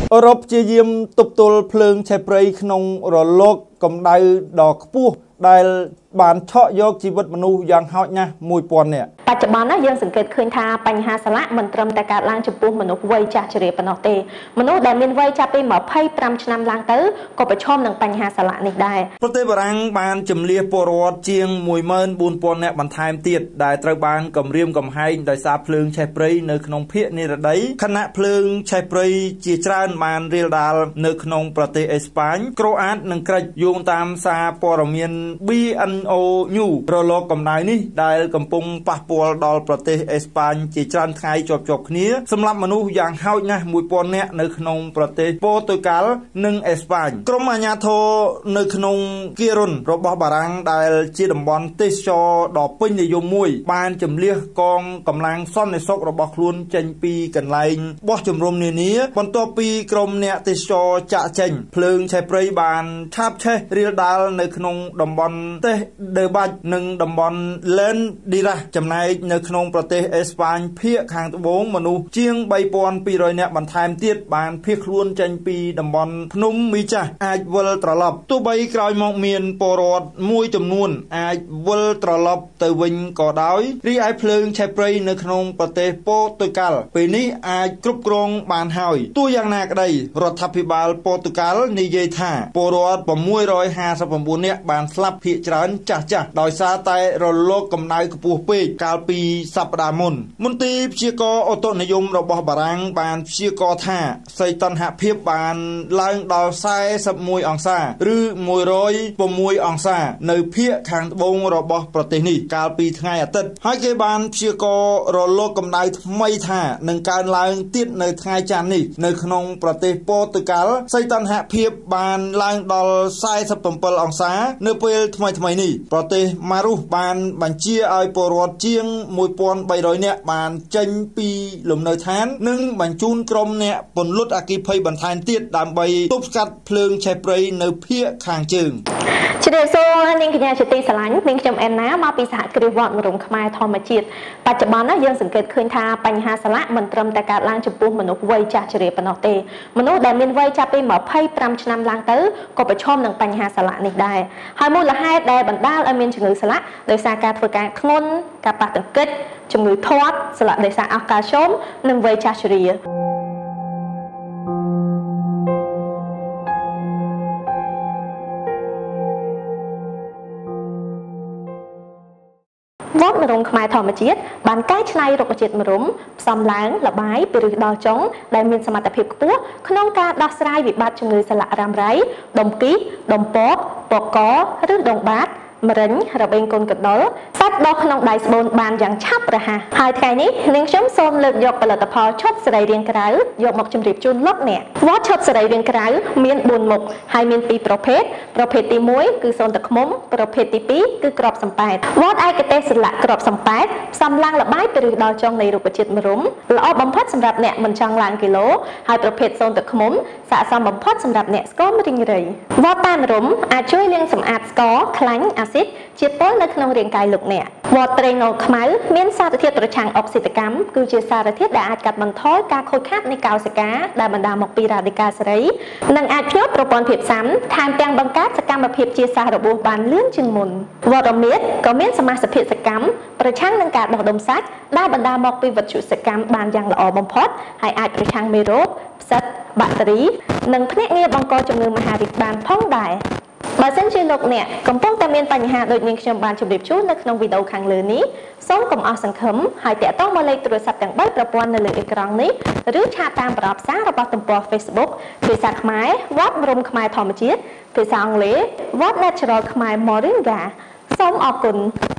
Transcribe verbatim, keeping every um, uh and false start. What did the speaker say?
รบជាយាមទប់ទល់ភ្លើងឆេះព្រៃក្នុងរលកកម្ដៅដ៏ខ្ពស់ដែលបានឆក់យកជីវិតមនុស្សយ៉ាងហោចណាស់មួយពាន់នាក់បច្ចុប្បន្នណាយើងសង្កេតឃើញថាបញ្ហាសាឡាក់មិនត្រឹមតែកើតឡើងចំពោះមនុស្សវ័យចាស់ជរាប៉ុណ្ណោះទេមនុស្សដែលមានវ័យចាប់ពីម្ភៃប្រាំឆ្នាំឡើងទៅក៏ប្រឈមនឹងបញ្ហាសាឡាក់នេះដែរប្រទេសបារាំងបានជម្លៀសពលរដ្ឋជាង មួយម៉ឺនបួនពាន់ នាក់បន្ថែមទៀតដែលត្រូវបានគំរាមកំហែងដោយសារភ្លើងឆេះព្រៃនៅក្នុងភូមិនិរដីខណៈភ្លើងឆេះព្រៃជាច្រើនបានរាលដាលនៅក្នុងប្រទេសអេស្ប៉ាញក្រូអាតនិងក្រិចយោងតាមសារព័ត៌មាន ប៊ី អិន អូ News រលកកម្ដៅនេះដែលកំពុងប៉ះពាល់ដល់ប្រទេសអេស្ប៉ាញជាច្រើនថ្ងៃជាប់ៗគ្នាសម្រាប់មនុស្សយ៉ាងហោចណាស់ មួយពាន់ នាក់នៅក្នុងប្រទេសប៉ូទុយហ្គាល់និងអេស្ប៉ាញក្រុមអាជ្ញាធរនៅក្នុងគៀរុនរបស់បារាំងដែលជាតំបន់ទេសចរដ៏ពេញនិយមមួយបានជម្លៀសកងកម្លាំងសន្តិសុខរបស់ខ្លួនចេញពីកន្លែងបោះជំរំនានាបន្ទាប់ពីក្រុមអ្នកទេសចរចាក់ចេញភ្លើងឆេះព្រៃបានឆាបឆេះរាលដាលនៅក្នុងតំបន់ទេសដឺបាច់និងតំបន់លែនឌីរ៉ាចំណែកនៅក្នុងប្រទេសអេស្ប៉ាញភាគខាងត្បូងមនុស្សជាង បីពាន់ពីររយ នាក់បន្ថែមទៀតបានភៀសខ្លួនចេញពីតំបន់ភ្នំមីចាស់អាចវិលត្រឡប់ទោះបីក្រោយមកមានពលរដ្ឋមួយចំនួនអាចវិលត្រឡប់ទៅវិញក៏ដោយរីឯភ្លើងឆេះព្រៃនៅក្នុងប្រទេសប៉ូទុយហ្គាល់ពេលនេះអាចគ្រប់គ្រងបានហើយទោះយ៉ាងណាក្តីរដ្ឋាភិបាលប៉ូទុយហ្គាល់និយាយថាពលរដ្ឋ 659 នាក់បានស្លាប់ភាគច្រើនចាស់ចាស់ដោយសារតែរលកកម្ដៅខ្ពស់ពេកកាលពីសប្តាហ៍មុនមន្ត្រីព្យាករអូតូនិយមរបស់បារាំងបានព្យាករថាសីតុណ្ហភាពបានឡើងដល់ សែសិបមួយ អង្សាឬ មួយរយ៦ អង្សានៅភាគខាងត្បូងរបស់ប្រទេសនេះកាលពីថ្ងៃអាទិត្យហើយគេបានព្យាកររលកកម្ដៅថ្មីថានឹងកើនឡើងទៀតនៅថ្ងៃច័ន្ទនេះនៅក្នុងប្រទេសប៉ូទុយហ្គាល់សីតុណ្ហភាពបានឡើងដល់ សែសិប៧ អង្សានៅពេលថ្មីថ្មីនេះប្រទេសម៉ារុសបានបញ្ជាឲ្យពលរដ្ឋជាង មួយពាន់បីរយ នាក់បានចេញពីលំនៅឋាននិងបញ្ជូនក្រុមអ្នកពន្លត់អគ្គិភ័យបន្ថែមទៀតដើម្បីទប់ស្កាត់ភ្លើងឆេះព្រៃនៅភាគខាងជើងជ្រាបសួរនាងកញ្ញាជាទីស្រឡាញ់នាងខ្ញុំអេណាមកពីសហគ្រាសវត្តមរំខ្មែរធម្មជាតិបច្ចុប្បន្នយើងសង្កេតឃើញថាបញ្ហាសាឡាក់មិនត្រឹមតែកើតឡើងចំពោះមនុស្សវ័យចាស់ជរាប៉ុណ្ណោះទេមនុស្សដែលមានវ័យចាប់ពីម្ភៃប្រាំឆ្នាំឡើងទៅក៏ប្រឈមនឹងបញ្ហាសាឡាក់នេះដែរហើយមូលហេតុដែលបណ្ដាលឲ្យមានជំងឺសាឡាក់ដោយសារការធ្វើការធ្ងន់ការប៉ះទង្គិចជំងឺធាត់សាឡាក់ដោយសារអស់កាល់ស្យូមនិងវ័យចាស់ជរាវត្តមរំខ្មែរធម្មជាតិបានកែច្នៃរុក្ខជាតិមរំផ្សំឡើងលបាយពីឫសដល់ចុងដែលមានសមត្ថភាពខ្ពស់ក្នុងការដោះស្រាយវិបត្តិជំងឺសាឡាក់រ៉ាំរ៉ៃដុំគីដុំពកពកកឬដងបាតមរិញរបេងកូនកណ្ដុរសាច់ដុះក្នុងដៃស្បូនបានយ៉ាងឆាប់រហ័សហើយថ្ងៃនេះនាងខ្ញុំសូមលើកយកផលិតផលឈុតសរីរាង្គក្រៅយកមកជម្រាបជូនលោកអ្នកវត្តឈុតសរីរាង្គក្រៅមានបួនមុខហើយមានពីរប្រភេទប្រភេទទីមួយគឺសូនទឹកឃ្មុំប្រភេទទីពីរគឺក្របសំប៉ែតវត្តឯកទេសស្លាក់ក្របសំប៉ែតផ្សំឡើងលបាយពីឫសដល់ចុងនៃរុក្ខជាតិមរុំល្អបំផុតសម្រាប់អ្នកមិនចង់ឡើងគីឡូហើយប្រភេទសូនទឹកឃ្មុំស័ក្តិសមបំផុតសម្រាប់អ្នកស្គមរីងរៃវត្តតាមរុំអាចជួយលាងសម្អាតស្ករខ្លាញ់អាស៊ីតជាពុលនៅក្នុងរាងកាយលោកអ្នកវត្តត្រេងងខ្មៅមានសារធាតុប្រឆាំងអុកស៊ីតកម្មគឺជាសារធាតុដែលអាចកាត់បន្ថយការខូចខាតនៃកោសិកាដែលបណ្ដាលមកពីរ៉ាឌីកាល់សេរីនិងអាចភ្ញាក់ប្រព័ន្ធភាពស៊ាំថែមទាំងបង្កើតសកម្មភាពជាសះរបួសបានលឿនជាងមុនវត្តរមៀតក៏មានសមាសភាពសកម្មប្រឆាំងនឹងការដុះដុំសាច់ដែលបណ្ដាលមកពីវត្ថុសកម្មបានយ៉ាងល្អបំផុតហើយអាចប្រឆាំងមេរោគផ្សិតបាក់តេរីនិងភ្នាក់ងារបង្កជំងឺមហារីកបានផងដែរបើសិនជាលោកអ្នកកំពុងតែមានបញ្ហាដូចនាងខ្ញុំបានជម្រាបជូននៅក្នុងវីដេអូខាងលើនេះសូមកុំអស់សង្ឃឹមហើយតាក់ទងមកលេខទូរស័ព្ទទាំងបីប្រព័ន្ធនៅលើអេក្រង់នេះឬឆាតតាមប្រអប់សាររបស់ទំព័រ Facebook ភាសាខ្មែរវត្តមរំខ្មែរធម្មជាតិភាសាអង់គ្លេស What Natural ខ្មែរ Moringa សូមអរគុណ